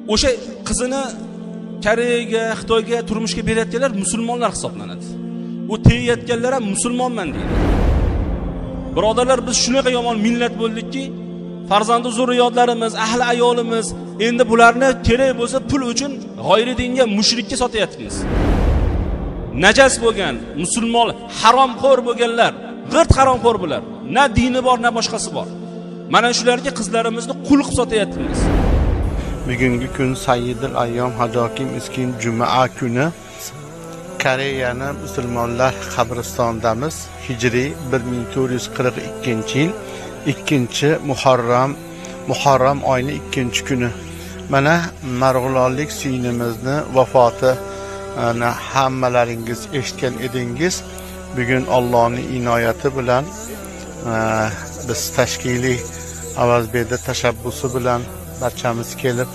o'sha qizini Koreyaga, Xitoyga turmushga berayotganlar musulmonlar hisoblanadi. U tegayotganlar ham musulmonman deydi. Birodarlar, biz shunaqa yomon millat bo'ldikki, farzandi zurriyotlarimiz, ahli ayolimiz endi bularni kerak bo'lsa pul uchun g'oyri dinga, mushrikka sotyapmiz. Najas bo'lgan, musulmon, haromxo'r bo'lganlar, g'irt haromxo'r bular. Na dini bor, na boshqasi bor. Mana shularga qizlarimizni qul qilib sotyapmiz. Bugungi kun Sayyidul Ayyom Hadoki Miskin Juma kuni Koreyani musulmonlar qabristonidamiz. Hijriy 1442-yil 2-Muharram oyining 2-kuni. Mana Marg'ilonlik singlimizni vafoti hammalaringiz eshitgan edingiz. Bugun Allohning inoyati bilan biz tashkiliy Avazbekda tashabbusi bilan barchamiz kelib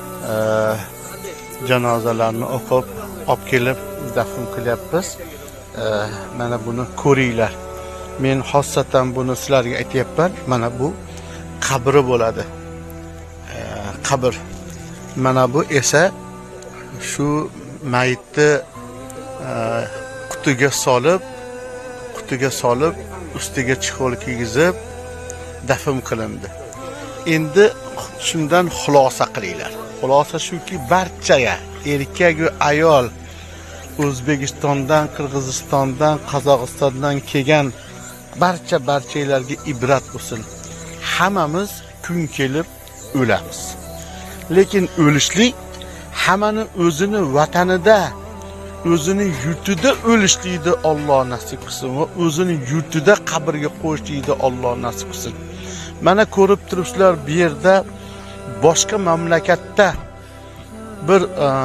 janozalarni o'qib, olib kelib dafn qilyapmiz. Mana buni ko'ringlar. Men xossatan buni sizlarga aytayapman. Mana bu qabri bo'ladi. Qabr. Mana bu esa shu mayitni qutiga solib, ustiga chixol kiygizib dafn qilindi. Endi shundan xulosa qilinglar. Xulosa shuki, barchaga, erkak va ayol, O'zbekistondan, Qirg'izistondan, Qozog'istondan kelgan barchalarga ibrat bo'lsin. Hammamiz kun kelib o'lamiz. Lekin o'lishlik hammani o'zini vatanida, o'zini yurtida o'lishlikni Alloh nasib qilsin va o'zini yurtida qabrga qo'yishlikni Alloh nasib qilsin. Mana ko'rib turibsizlar, bu yerda boshqa mamlakatda bir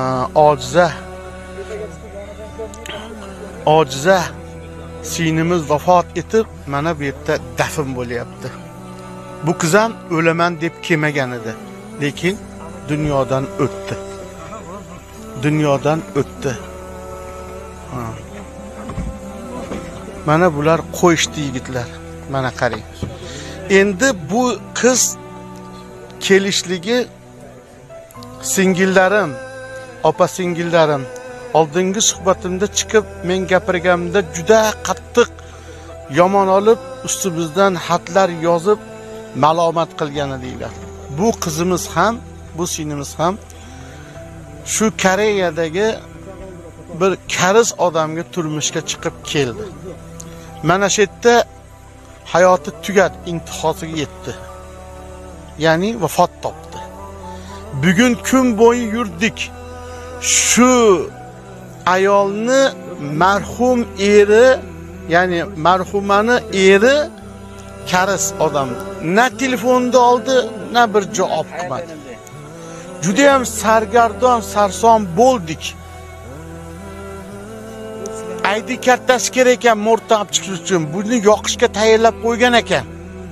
ojiza singlimiz vafot etib, mana bu yerda dafn bo'lyapti. Bu qiz ham o'laman deb kelmagan edi, lekin dunyodan o'tdi. Mana bular qo'yishdi yigitlar. Mana qarang. Endi bu qiz kelishligi singillarim, opa singillarim oldingi suhbatimda chiqib men gapirganimda juda qattiq yomon olib, ustimizdan xatlar yozib malomat qilgan edilar. Bu qizimiz ham, bu singlimiz ham shu Koreyadagi bir kariz odamga turmushga chiqib keldi. Mana shu yerda hayoti tugat, intihosiga yetdi. Ya'ni vafot topdi. Bugun kun bo'yi yurdik. Shu ayolni marhum eri, ya'ni marhumani eri kariz odam. Na telefonda oldi, na bir javob qilmadi. Juda ham sargardon, sarson bo'ldik. ID kartasi kerak ekan mo'rtdan olib chiqish uchun. Buni yoqishga tayyorlab qo'ygan ekan.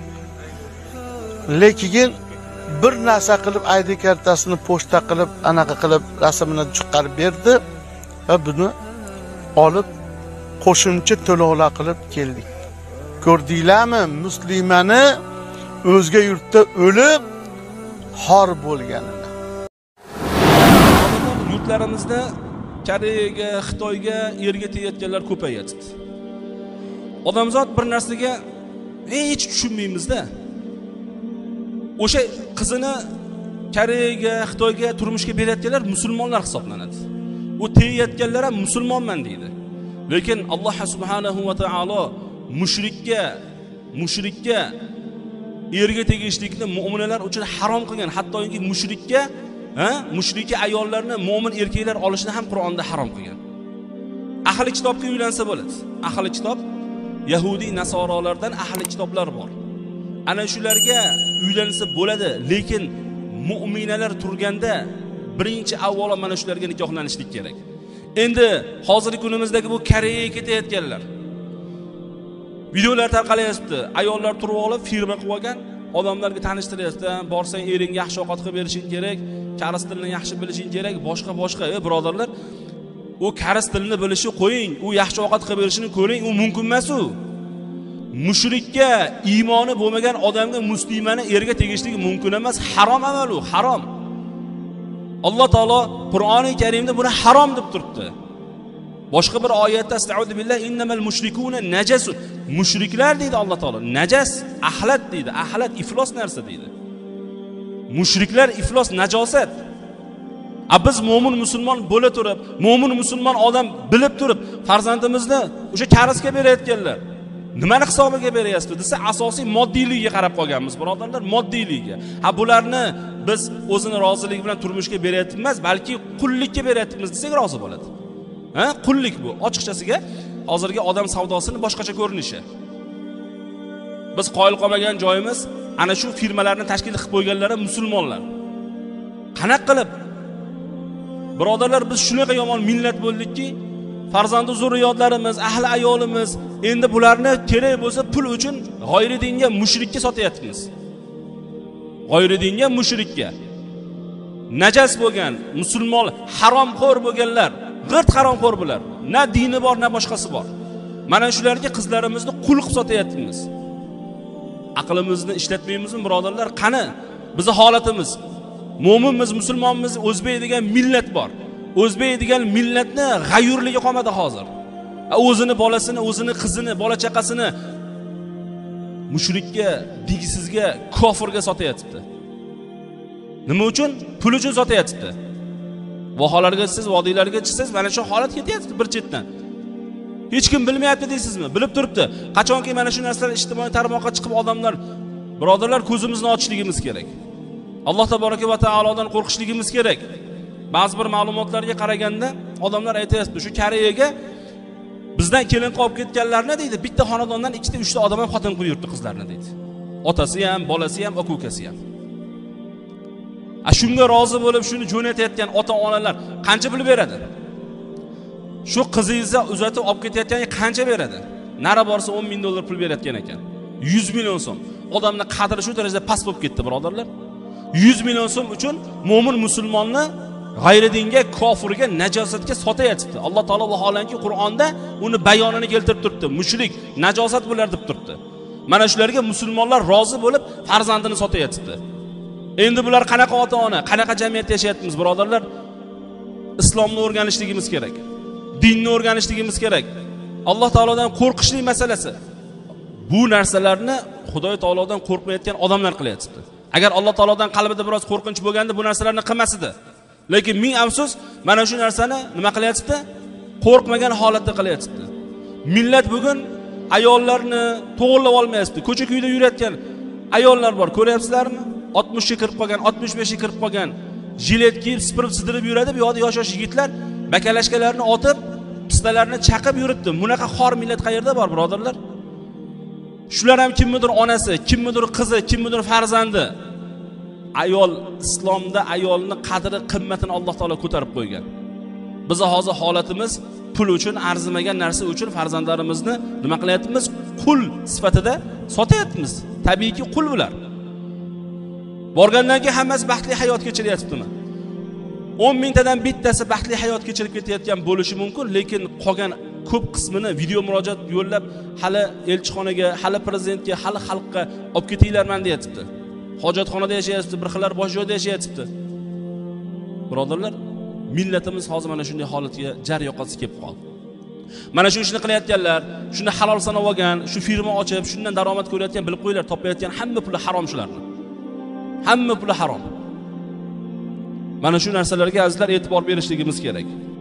Lekin bir narsa qilib ID kartasini pochta qilib, anaqa qilib rasmini chiqarib berdi va buni olib qo'shimcha to'lovlar qilib keldik. Ko'rdinglarmi, muslimani o'zga yurtda o'lib xor bo'lganini. Yurtlarimizda Koreyaga, Xitoyga erga tegayotganlar ko'payadi. Odamzod bir narsaga hech tushunmaymiz-da. O'sha qizini Koreyaga, Xitoyga turmushga berayotganlar musulmonlar hisoblanadi. U tegayotganlar ham musulmonman deydi. Lekin Alloh subhanahu va taolo mushrikka erga tegishlikni mu'minlar uchun harom qilgan. Hattoki mushrika ayollarni mu'min erkaklar olishni ham Qur'onda harom qilgan. Ahli kitobga uylansa bo'ladi. Ahli kitob Yahudi, Nasorolardan ahli kitoblar bor. Ana shularga uylansa bo'ladi, lekin mu'minalar turganda birinchi avvalo mana shularga nikohlanishlik kerak. Endi hozirgi kunimizdagi bu Koreyaga ketayotganlar videolar tarqalayapti. Ayollar turib olib firma qilib olgan, odamlarga tanishtiryapti. Borsang ering yaxshi ovqat qilib berishing kerak, kariz tilini yaxshi bilishing kerak, boshqa. Birodarlar, u kariz tilini bilishi qo'ying, u yaxshi ovqat qilib berishini ko'ring, u mumkin emas u. Mushrikka, iymoni bo'lmagan odamga muslimani erga tegishligi mumkin emas, harom amal u, harom. Alloh taolo Qur'oni Karimda buni harom deb turibdi. Boshqa bir oyatda astauzu billahi innamal mushrikuna najasun. Mushriklar deydi Alloh taolo. Najas, ahlat deydi. Ahlat iflos narsa deydi. Mushriklar iflos, najosat. Biz mo'min musulmon bo'la turib, mo'min musulmon odam bilib turib, farzandimizni o'sha karisga berayotganlar. Nimani hisobiga beryapsiz desa, asosiy moddiyligiga qarab qolganmiz, birodarlar, moddiyligiga. Bularni biz o'zini roziligi bilan turmushga beryapmiz, balki qullikka beryapmiz desak rozi bo'ladi. Qullik bu. Ochiqchasiga hozirgi odam savdosini boshqacha ko'rinishi. Biz qoyil qolmagan joyimiz ana shu firmalarni tashkil qilib qo'yganlari musulmonlar. Qanaqa qilib birodarlar, biz shunaqa yomon millat bo'ldikki, farzandi zurriyotlarimiz, ahli ayolimiz endi bularni kerak bo'lsa pul uchun g'oyri dinga, mushrikka sotyapmiz. G'oyri dinga, mushrikka. Najas bo'lgan, musulmon, haromxo'r bo'lganlar, g'irt haromxo'r bular. Na dini bor, na boshqasi bor. Mana shularga qizlarimizni qul qilib sotyapmiz. Aqlimizni ishlatmaymizmi, birodarlar? Qani bizning holatimiz? Mo'minmiz, musulmonmiz, o'zbek degan millat bor. O'zbek degan millatni g'ayurligi qolmadi hozir. O'zini bolasini, o'zini qizini, bola chaqasini mushrikka, digsizga, kofirga sotyapti. Nima uchun? Pul uchun sotyapti. Vohalarga chiqsangiz, vodiylarga chiqsangiz, mana shu holat ketyapti bir chetdan. Hech kim bilmayapti deysizmi? Bilib turibdi. Qachonki mana shu narsalar ijtimoiy tarmoqqa chiqib odamlar, birodarlar, ko'zimizni ochishligimiz kerak. Alloh taboraka va taolodan qo'rqishligimiz kerak. Ba'zi bir ma'lumotlarga qaraganda odamlar aytayapti, shu Koreyaga bizdan kelin qolib ketganlarni deydi, bitta xonadondan 2 ta 3 ta odam ham xotin qo'yib yuribdi qizlarni deydi. Otasi ham, bolasi ham, aka-ukasi ham. Shunga rozi bo'lib shuni jo'natayotgan ota-onalar qancha pul beradi? Shu qizingizni uzatib olib ketayotganiga qancha beradi? Nari borsa 10 ming dollar pul berayotgan ekan. 100 million so'm. Odamning qadri shu darajada past bo'lib ketdi, birodarlar. 100 million so'm uchun mo'min musulmonni g'ayri dinga, kofirga, najosatga sotyapti. Alloh taolo vaholanki Qur'onda uni bayonini keltirib turibdi. Mushrik, najosat bo'lar deb turibdi. Mana shularga musulmonlar rozi bo'lib farzandini sotyapti. Endi bular qanaqa ota-ona, qanaqa jamiyatda yashayapmiz, birodarlar? Islomni o'rganishligimiz kerak. Dinni o'rganishligimiz kerak. Alloh taolodan qo'rqishlik masalasi. Bu narsalarni Xudoy taolodan qo'rqmayotgan odamlar qilyapti. Agar Alloh taolodan qalbida biroz qo'rqinch bo'lganda bu narsalarni qilmas edi. Lekin ming afsus, mana shu narsani nima qilyapti? Qo'rqmagan holatda qilyapti. Millat bugun ayollarni to'g'rilab olmayapti. Ko'cha-kuyda yurayotgan ayollar bor, ko'ryapsizlarmi? 60 ga kirib qolgan, 65 ga kirib qolgan, jilet kiyib, sidirib yuradi. Bu yoqda yosh-yosh yigitlar bakalashkalarni otib, pistalarni chaqib yuribdi. Bunaqa xor millat qayerda bor, birodarlar? Shular ham kimnidir onasi, kimnidir qizi, kimnidir farzandi. Ayol, islomda ayolning qadri, qimmatini Alloh taolo ko'tarib qo'ygan. Biz hozir holatimiz pul uchun, arzimagan narsa uchun farzandlarimizni nima qilyapmiz? Qul sifatida sotyapmiz. Tabiiyki qul bular. Borgandan keyin hammasi baxtli hayot kechiryaptimi? 10 mingtadan bittasi baxtli hayot kechirib ketayotgan bo'lishi mumkin, lekin qolgan ko'p qismini video murojaat yo'llab, hali elchixonaga, hali prezidentga, hali xalqqa olib ketinglarman deyapti. Hojatxonada yashayapti, bir xillar bosh joyda yashayapti. Birodarlar, millatimiz hozir mana shunday holatga jar yoqasi kelib qoldi. Mana shu ishni qilayotganlar, shuni halol sanab olgan, shu firma ochib, shundan daromad ko'rayotgan, bilib qo'yinglar, topayotgan hamma puli harom shularning. Hamma puli harom. Mana shu narsalarga azizlar e'tibor berishligimiz kerak.